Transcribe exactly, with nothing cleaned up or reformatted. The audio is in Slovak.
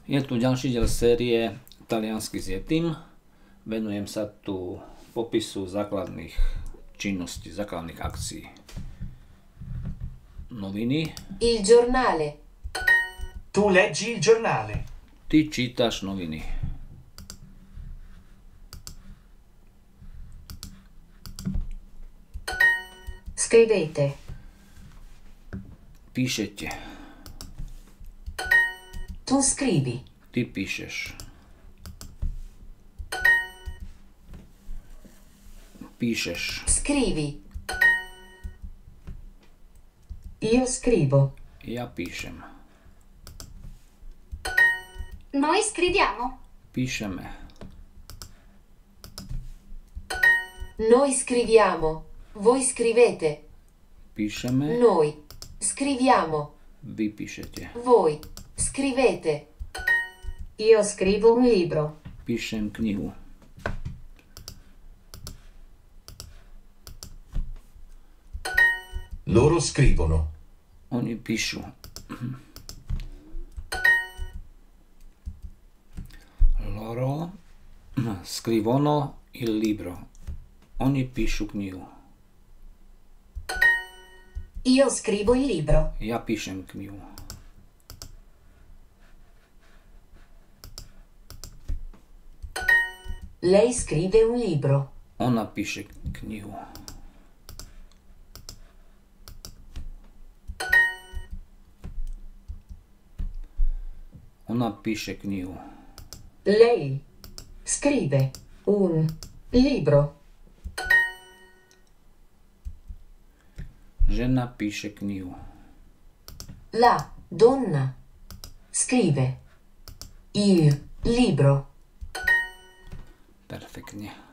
Je tu ďalší diel série Taliansky s Yetim. Venujem sa tu popisu základných činností, základných akcií. Noviny. Il giornale. Tu leggi il giornale. Ty čítaš noviny. Scrivete. Píšete. Tu scrivi. Ty píšeš. Píšeš. Scrivi. Io scrivo. Ja píšem. Noi scriviamo. Píšeme. Noi scriviamo. Voi scrivete. Píšeme. Noi scriviamo. Vy píšete. Voi scrivete. Io scrivo un libro. Píšem knihu. Loro scrivono. Oni píšu. Loro scrivono il libro. Oni píšu knihu. Io scrivo il libro. Ja píšem knihu. Lei scrive un libro. Ona píše knihu. Ona píše knihu. Lei scrive un libro. Žena píše knihu. La donna scrive il libro. Perfektne.